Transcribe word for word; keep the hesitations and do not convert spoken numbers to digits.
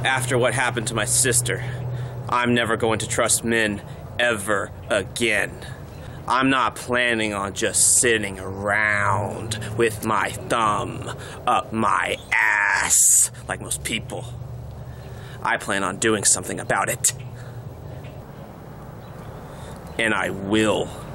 After what happened to my sister, I'm never going to trust men ever again. I'm not planning on just sitting around with my thumb up my ass like most people. I plan on doing something about it. And I will.